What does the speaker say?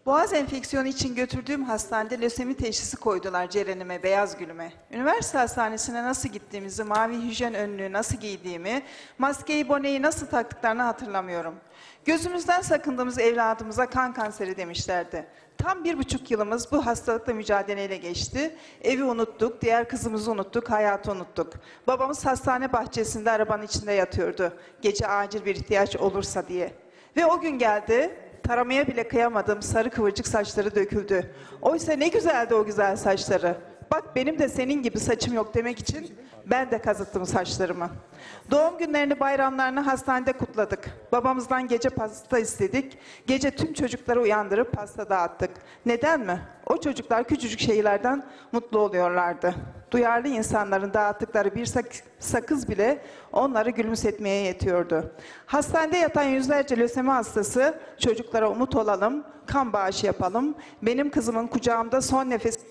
Boğaz enfeksiyonu için götürdüğüm hastanede lösemi teşhisi koydular Ceren'ime, beyaz gülüme. Üniversite hastanesine nasıl gittiğimizi, mavi hijyen önlüğü nasıl giydiğimi, maskeyi, boneyi nasıl taktıklarını hatırlamıyorum. Gözümüzden sakındığımız evladımıza kan kanseri demişlerdi. Tam 1,5 yılımız bu hastalıkla mücadeleyle geçti. Evi unuttuk, diğer kızımızı unuttuk, hayatı unuttuk. Babamız hastane bahçesinde arabanın içinde yatıyordu. Gece acil bir ihtiyaç olursa diye. Ve o gün geldi, taramaya bile kıyamadığım sarı kıvırcık saçları döküldü. Oysa ne güzeldi o güzel saçları. Bak benim de senin gibi saçım yok demek için ben de kazıttım saçlarımı. Doğum günlerini, bayramlarını hastanede kutladık. Babamızdan gece pasta istedik. Gece tüm çocukları uyandırıp pasta dağıttık. Neden mi? O çocuklar küçücük şeylerden mutlu oluyorlardı. Duyarlı insanların dağıttıkları bir sakız bile onları gülümsetmeye yetiyordu. Hastanede yatan yüzlerce lösemi hastası, çocuklara umut olalım, kan bağışı yapalım. Benim kızımın kucağımda son nefes